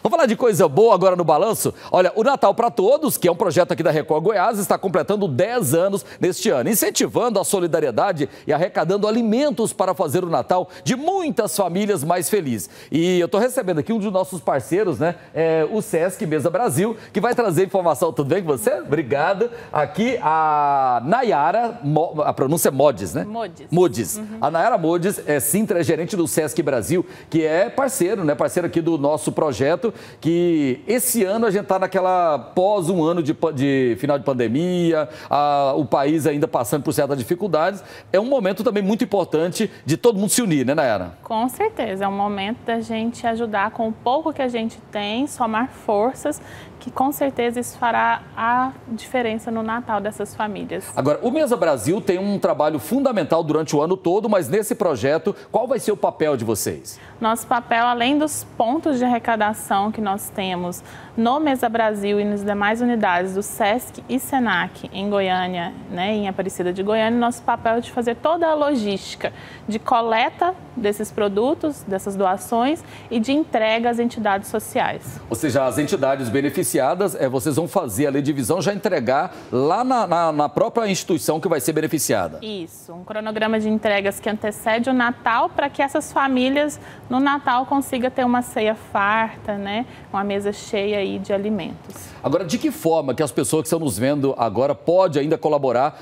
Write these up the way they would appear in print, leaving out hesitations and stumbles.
Vamos falar de coisa boa agora no Balanço? Olha, o Natal para Todos, que é um projeto aqui da Record Goiás, está completando 10 anos neste ano, incentivando a solidariedade e arrecadando alimentos para fazer o Natal de muitas famílias mais felizes. E eu estou recebendo aqui um dos nossos parceiros, né? O Sesc Mesa Brasil, que vai trazer informação. Tudo bem com você? Obrigado. Aqui a Nayara, a pronúncia é Modes, né? Modes. Uhum. A Nayara Modes é Sintra, é gerente do Sesc Brasil, que é parceiro, né? Parceiro aqui do nosso projeto, que esse ano a gente está naquela pós um ano de final de pandemia, o país ainda passando por certas dificuldades. É um momento também muito importante de todo mundo se unir, né, Nayara? Com certeza, é um momento da gente ajudar com o pouco que a gente tem, somar forças, que com certeza isso fará a diferença no Natal dessas famílias. Agora, o Mesa Brasil tem um trabalho fundamental durante o ano todo, mas nesse projeto, qual vai ser o papel de vocês? Nosso papel, além dos pontos de arrecadação que nós temos no Mesa Brasil e nas demais unidades do Sesc e Senac em Goiânia, né, em Aparecida de Goiânia, nosso papel é de fazer toda a logística de coleta desses produtos, dessas doações e de entrega às entidades sociais. Ou seja, as entidades beneficiadas, vocês vão fazer a divisão, já entregar lá na própria instituição que vai ser beneficiada. Isso, um cronograma de entregas que antecede o Natal para que essas famílias no Natal consigam ter uma ceia farta, né, uma mesa cheia aí de alimentos. Agora, de que forma que as pessoas que estão nos vendo agora podem ainda colaborar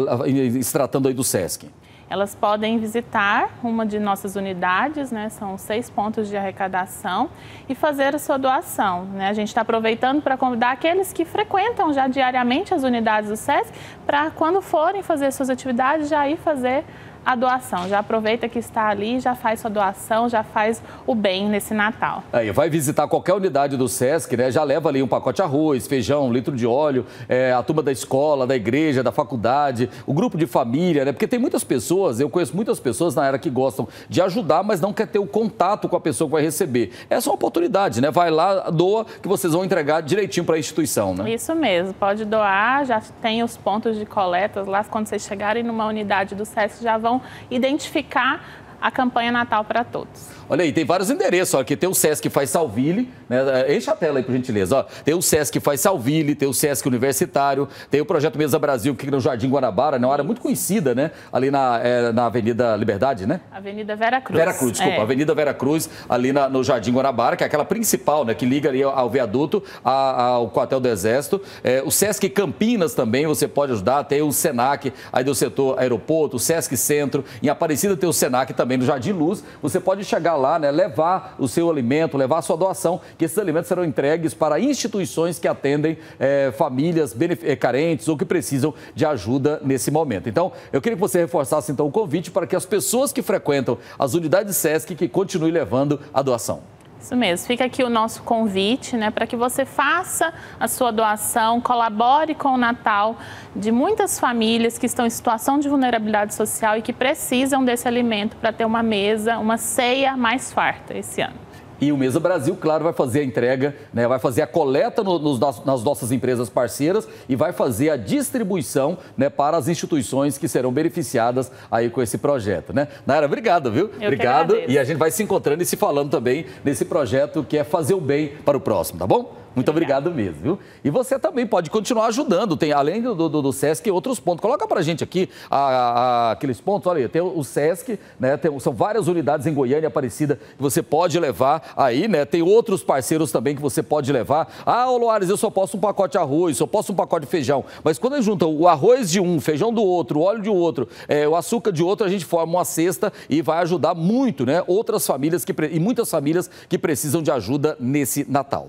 se tratando aí do Sesc? Elas podem visitar uma de nossas unidades, né? São 6 pontos de arrecadação e fazer a sua doação, né? A gente está aproveitando para convidar aqueles que frequentam já diariamente as unidades do Sesc para quando forem fazer suas atividades já ir fazer a doação. Já aproveita que está ali, já faz sua doação, já faz o bem nesse Natal. Aí, vai visitar qualquer unidade do Sesc, né? Já leva ali um pacote de arroz, feijão, 1 litro de óleo, a turma da escola, da igreja, da faculdade, o grupo de família, né? Porque tem muitas pessoas, eu conheço muitas pessoas na era que gostam de ajudar, mas não quer ter o contato com a pessoa que vai receber. Essa é uma oportunidade, né? Vai lá, doa, que vocês vão entregar direitinho para a instituição, né? Isso mesmo, pode doar, já tem os pontos de coletas lá, quando vocês chegarem numa unidade do Sesc, já vão identificar a campanha Natal para Todos. Olha aí, tem vários endereços, ó, aqui tem o Sesc Faz Salville, né? Enche a tela aí, por gentileza, ó. Tem o Sesc Faz Salville, tem o Sesc Universitário, tem o Projeto Mesa Brasil, que fica no Jardim Guanabara, né? Uma área muito conhecida, né? Ali na Avenida Liberdade, né? Avenida Vera Cruz. Vera Cruz, desculpa, Avenida Vera Cruz, ali no Jardim Guanabara, que é aquela principal, né? Que liga ali ao viaduto, ao quartel do Exército. O Sesc Campinas também, você pode ajudar, tem o Senac, aí do setor aeroporto, o Sesc Centro, em Aparecida tem o Senac também, no Jardim Luz, você pode chegar lá, né, levar o seu alimento, levar a sua doação, que esses alimentos serão entregues para instituições que atendem famílias carentes ou que precisam de ajuda nesse momento. Então, eu queria que você reforçasse então o convite para que as pessoas que frequentam as unidades Sesc que continuem levando a doação. Isso mesmo, fica aqui o nosso convite, né, para que você faça a sua doação, colabore com o Natal de muitas famílias que estão em situação de vulnerabilidade social e que precisam desse alimento para ter uma mesa, uma ceia mais farta esse ano. E o Mesa Brasil, claro, vai fazer a entrega, né, vai fazer a coleta nas nossas empresas parceiras e vai fazer a distribuição, né, para as instituições que serão beneficiadas aí com esse projeto, né? Nayara, obrigado, viu? Obrigado. E a gente vai se encontrando e se falando também nesse projeto que é fazer o bem para o próximo, tá bom? Muito obrigado mesmo, viu? E você também pode continuar ajudando. Tem, além do Sesc, outros pontos. Coloca pra gente aqui aqueles pontos. Olha aí, tem o Sesc, né? São várias unidades em Goiânia, Aparecida, que você pode levar aí, né? Tem outros parceiros também que você pode levar. Ô Loares, eu só posso um pacote de arroz, só posso um pacote de feijão. Mas quando a gente junta o arroz de um, o feijão do outro, o óleo de outro, o açúcar de outro, a gente forma uma cesta e vai ajudar muito, né? Outras famílias e muitas famílias que precisam de ajuda nesse Natal.